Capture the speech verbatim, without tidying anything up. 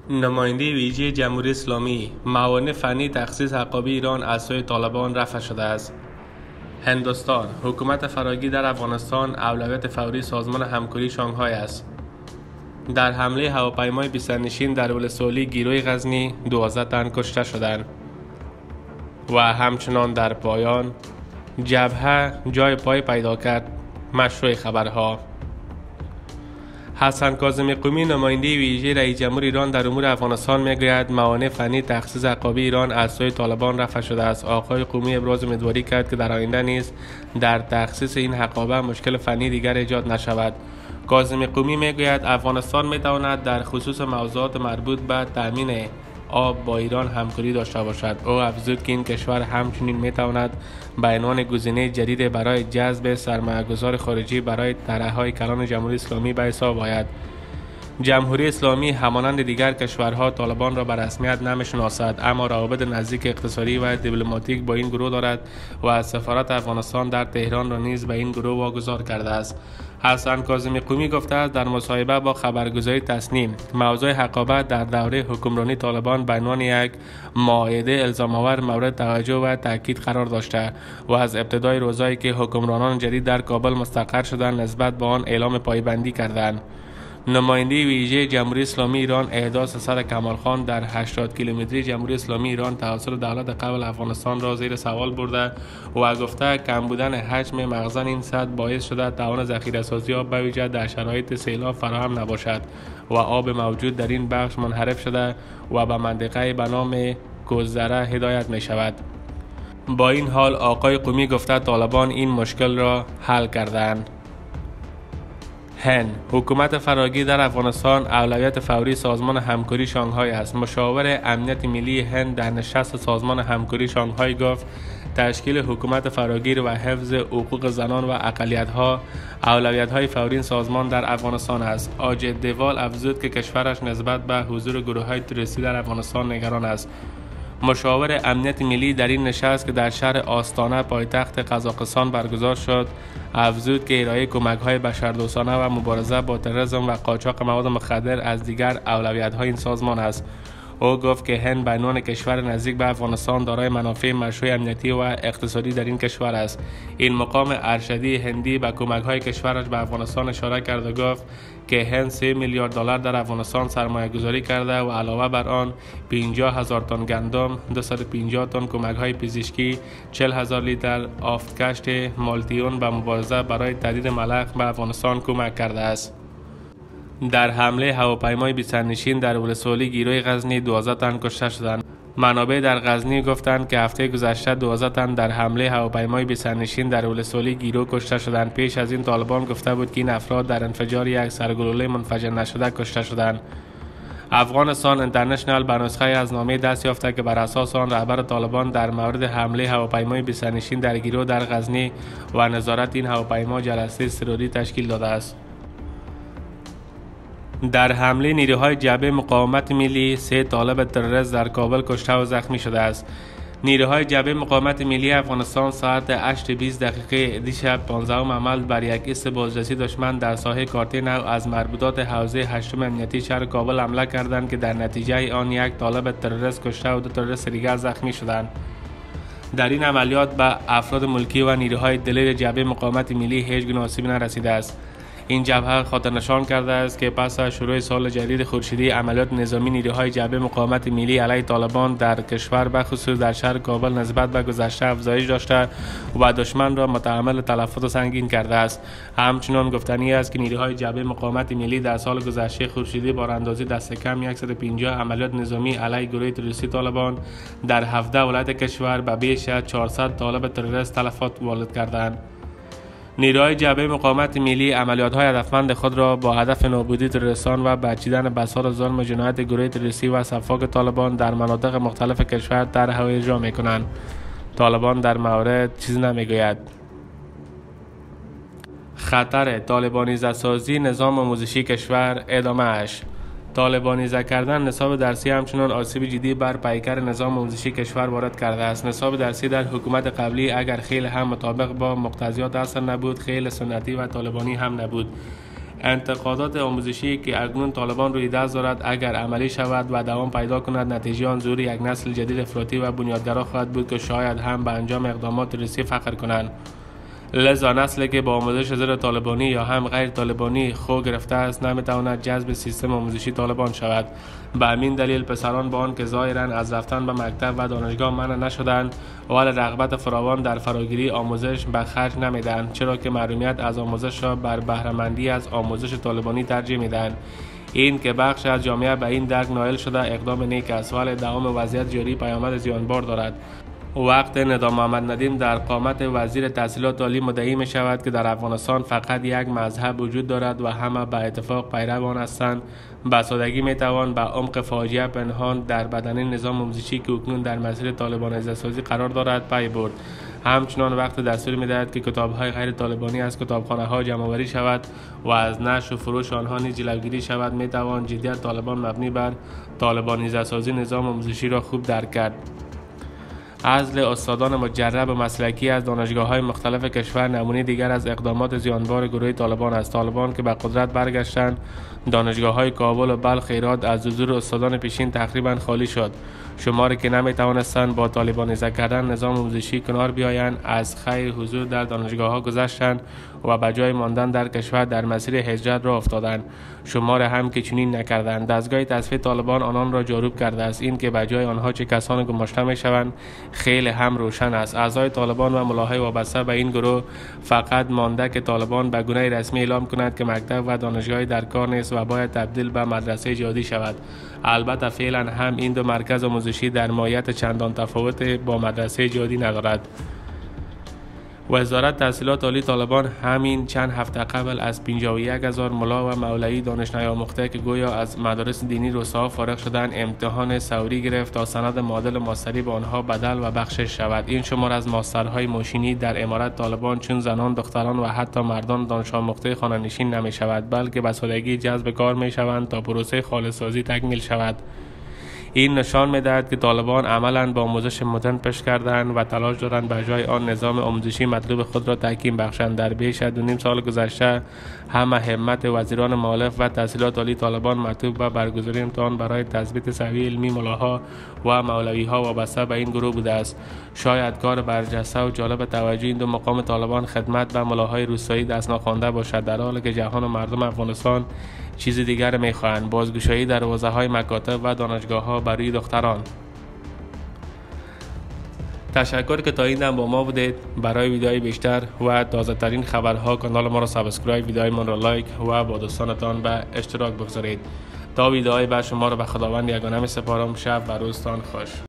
نماینده ویژه جمهوری اسلامی موانع فنی تخصیص حقابی ایران از سوی طالبان رفع شده است. هندوستان: حکومت فراگیر در افغانستان اولویت فوری سازمان همکاری شانگهای است. در حمله هواپیمای بیست نشین در ولسوالی گیروی غزنی دوازده تن کشته شدند. و همچنان در پایان، جبهه جای پای پیدا کرد. مشروع خبرها. حسن کاظمی قمی نماینده ویژه رئیس جمهور ایران در امور افغانستان میگوید موانع فنی تخصیص حقابی ایران از سوی طالبان رفع شده است. آقای قمی ابراز امیدواری کرد که در آینده نیز در تخصیص این حقابه مشکل فنی دیگر ایجاد نشود. کاظمی قمی میگوید افغانستان میتواند در خصوص موضوعات مربوط به تامین آب با ایران همکاری داشته باشد. او افزود که این کشور همچنین میتواند به عنوان گزینه جدید برای جذب سرمایه‌گذار خارجی برای طرح‌های کلان جمهوری اسلامی به حساب آید. جمهوری اسلامی همانند دیگر کشورها طالبان را به رسمیت نمی‌شناسد، اما روابط نزدیک اقتصادی و دیپلماتیک با این گروه دارد و از سفارت افغانستان در تهران را نیز به این گروه واگذار کرده است. حسن کاظمی قمی گفته است در مصاحبه با خبرگزاری تصنیم موضوع حقابه در دوره حکمرانی طالبان به عنوان یک معاهده الزام‌آور مورد توجه و تاکید قرار داشته و از ابتدای روزایی که حکمرانان جدید در کابل مستقر شدند نسبت به آن اعلام پایبندی کردند. نماینده ویژه جمهوری اسلامی ایران احداث صد کمال خان در هشتاد کیلومتری جمهوری اسلامی ایران توسط دولت قبل افغانستان را زیر سوال برده و گفته کم بودن حجم مخزن این سد باعث شده توان ذخیره سازی آب به ویژه در شرایط سیلاب فراهم نباشد و آب موجود در این بخش منحرف شده و به منطقه به نام کوزدره هدایت می شود. با این حال آقای قمی گفته طالبان این مشکل را حل کردند. هند: حکومت فراگیر در افغانستان اولویت فوری سازمان همکاری شانگهای است. مشاور امنیت ملی هند در نشست سازمان همکاری شانگهای گفت تشکیل حکومت فراگیر و حفظ حقوق زنان و اقلیت‌ها اولویت‌های فوری این سازمان در افغانستان است. آجت دیوال افزود که کشورش نسبت به حضور گروه‌های تروریستی در افغانستان نگران است. مشاور امنیت ملی در این نشست که در شهر آستانه پایتخت قزاقستان برگزار شد افزود که ارائه کمک‌های بشردوستانه و مبارزه با تروریسم و قاچاق مواد مخدر از دیگر اولویت‌های این سازمان است. او گفت که هند به عنوان کشور نزدیک به افغانستان دارای منافع مشروع امنیتی و اقتصادی در این کشور است. این مقام ارشدی هندی به کمک‌های کشورش به افغانستان اشاره کرد و گفت که هند سه میلیارد دلار در افغانستان سرمایه گذاری کرده و علاوه بر آن پنجاه هزار تن گندم، دویست و پنجاه تن کمک‌های پزشکی، چهل هزار لیتر آفتکشت مالتیون به مبارزه برای تهدید ملخ به افغانستان کمک کرده است. در حمله هواپیمای بیست نشین در ولسوالی گیروی غزنی دوازده تن کشته شدند. منابع در غزنی گفتند که هفته گذشته دوازده تن در حمله هواپیمای بیست نشین در ولسوالی گیرو کشته شدند. پیش از این طالبان گفته بود که این افراد در انفجار یک سرگلوله منفجر نشده کشته شدند. افغانستان اینترنشنال به نسخه از نامه دست یافته که بر اساس آن رهبر طالبان در مورد حمله هواپیمای بیست نشین در گیرو در غزنی و نظارت این هواپیما جلسه سروری تشکیل داده است. در حمله نیروهای جبهه مقاومت ملی سه طالب تروریست در کابل کشته و زخمی شده است. نیروهای جبهه مقاومت ملی افغانستان ساعت هشت و بیست دقیقه دیشب پانزدهم عمل بر یک ایست بازرسی دشمن در ساحه کارته نو از مربوطات حوزه هشتم امنیتی شهر کابل حمله کردند که در نتیجه آن یک طالب تروریست کشته و دو تروریست دیگر زخمی شدند. در این عملیات به افراد ملکی و نیروهای دلیر جبهه مقاومت ملی هیچ گونه آسیبی نرسیده است. این جبهه خاطر نشان کرده است که پس از شروع سال جدید خورشیدی عملیات نظامی نیروهای جبهه مقاومت ملی علیه طالبان در کشور به خصوص در شهر کابل نسبت به گذشته افزایش داشته و دشمن را متحمل تلفات سنگین کرده است. همچنین گفتنی است که نیروهای جبهه مقاومت ملی در سال گذشته خورشیدی باراندازی دست کم صد و پنجاه عملیات نظامی علیه گروه تروریستی طالبان در هفده ولایت کشور به بیش از چهارصد طالب تروریست تلفات وارد کردند. نیروهای جبهه مقاومت ملی عملیات‌های هدفمند خود را با هدف نابودی تروریستان و بچیدن بساط ظلم و جنایت گروه تروریستی و صفاق طالبان در مناطق مختلف کشور طرح و اجرا می‌کنند. طالبان در مورد چیزی نمی‌گوید. خطر طالبانیزه سازی نظام آموزشی کشور ادامه اش. طالبانیزه کردن نصاب درسی همچنان آسیب جدی بر پیکر نظام آموزشی کشور وارد کرده است. نصاب درسی در حکومت قبلی اگر خیلی هم مطابق با مقتضیات اصل نبود، خیلی سنتی و طالبانی هم نبود. انتقادات آموزشی که اکنون طالبان روی دست دارد اگر عملی شود و دوام پیدا کند، نتیجه آن ظهور یک نسل جدید افراطی و بنیادگرا خواهد بود که شاید هم به انجام اقدامات روسی فخر کنند. لذا نسلی که با آموزش زیر طالبانی یا هم غیر طالبانی خو گرفته است نمیتواند جذب سیستم آموزشی طالبان شود. به همین دلیل پسران با آن که ظاهرا از رفتن به مکتب و دانشگاه منع نشدند ولی رغبت فراوان در فراگیری آموزش به خرج نمیدهند، چرا که محرومیت از آموزش را بر بهره‌مندی از آموزش طالبانی ترجیح میدهند. این که بخش از جامعه به این درک نائل شده اقدام نیک است، ولی دوام وضعیت جاری پیامد زیانبار دارد. وقت ندا محمد ندیم در قامت وزیر تحصیلات عالی مدعی می شود که در افغانستان فقط یک مذهب وجود دارد و همه به اتفاق پیرو آن هستند، به سادگی می توان به عمق فاجعه پنهان در بدنه نظام آموزشی که اکنون در مسیر طالبانیزه سازی قرار دارد پی برد. همچنان وقت دستور می دهد که کتاب‌های غیر طالبانی از کتابخانه‌ها جمع‌آوری شود و از نشر و فروش آنها نیز جلوگیری شود. می توان جدیت طالبان مبنی بر طالبانیزه سازی نظام آموزشی را خوب درک کرد. عزل استادان مجرب و مسلکی از دانشگاه‌های مختلف کشور نمونه دیگر از اقدامات زیانبار گروه طالبان است. طالبان که به قدرت برگشتند، دانشگاه‌های کابل و بلخ ایراد از حضور استادان پیشین تقریبا خالی شد. شماری که نمی‌توانستند با طالبانیزه کردن نظام آموزشی کنار بیایند از خیر حضور در دانشگاه‌ها گذشتند و به جای ماندن در کشور در مسیر هجرت را افتادند. شمار هم که چنین نکردند. دستگاه تصفیه طالبان آنان را جاروب کرده است. این که به جای آنها چه کسان گماشته می‌شوند خیلی هم روشن است. اعضای طالبان و ملاهای وابسته به این گروه فقط مانده که طالبان به گونه رسمی اعلام کند که مکتب و دانشگاهی در کار نیست و باید تبدیل به مدرسه جهادی شود. البته فعلا هم این دو مرکز آموزشی در ماهیت چندان تفاوت با مدرسه جهادی ندارد. وزارت تحصیلات عالی طالبان همین چند هفته قبل از پنجاه و یک هزار ملا و مولوی دانش نیاموخته که گویا از مدارس دینی روستا فارغ شدند امتحان سوری گرفت تا سند معادل ماستری به آنها بدل و بخشش شود. این شمار از ماسترهای ماشینی در امارت طالبان چون زنان، دختران و حتی مردان دانش آموخته خانه نشین نمی شود، بلکه به سادگی جذب کار می شوند تا پروسه خالص سازی تکمیل شود. این نشان می‌دهد که طالبان عملاً با آموزش مدرن پیش کردند و تلاش دارند به جای آن نظام آموزشی مطلوب خود را تحکیم بخشند. در بیش از دو نیم سال گذشته همه همت وزیران مخالف و تحصیلات عالی طالبان معطوف به برگزاری امتحان برای تثبیت سوی علمی ملاها و مولوی‌ها وابسته به این گروه بوده است. شاید کار برجسته و جالب توجه این دو مقام طالبان خدمت به ملاهای روستایی دست ناخوانده باشد، در حالی که جهان و مردم افغانستان چیز دیگر می‌خواهند: بازگشایی دروازه‌های مکاتب و دانشگاه‌ها برای دختران. تشکر که تا این دم با ما بودید. برای ویدیوهای بیشتر و تازه ترین خبرها کانال ما را سابسکرایب، ویدیوهای ما را لایک و با دوستانتان به اشتراک بگذارید. تا ویدیوهای بعد شما را به خداوند یگانه می سپارم. شب و روزتان خوش.